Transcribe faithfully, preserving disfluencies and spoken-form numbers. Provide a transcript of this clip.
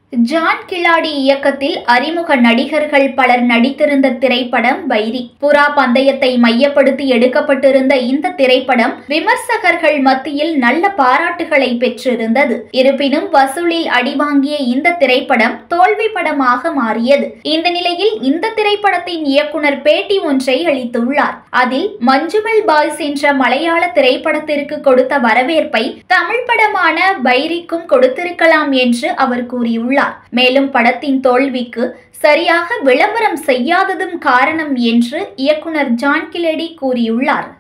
John Khiladi இயக்கத்தில் அறிமுக நடிகர்கள் பலர் நடித்திருந்த திரைப்படம் வைரி. புறா பந்தயத்தை மையப்படுத்தி எடுக்கப்பட்டிருந்த இந்த திரைப்படம் விமர்சகர்கள் மத்தியில் நல்ல பாராட்டுகளை பெற்றிருந்தது. இருப்பினும் வசூலில் அடிவாங்கிய இந்த திரைப்படம் தோல்வி படமாக மாறியது. இந்த நிலையில் இந்த திரைப்படத்தின் இயக்குனர் பேட்டி ஒன்றை அளித்துள்ளார். அதில் மஞ்சுமெல் பாய்ஸ் என்ற மலையாள திரைப்படத்திற்கு கொடுத்த வரவேற்பை தமிழ் படமான வைரிக்கும் கொடுத்திருக்கலாம் என்று அவர் கூறியுள்ளார். மேலும் படத்தின் தோல்விக்கு சரியாக விளம்பரம் செய்யாததும் காரணம் என்று இயக்குனர் ஜான் கிலாடி கூறியுள்ளார்.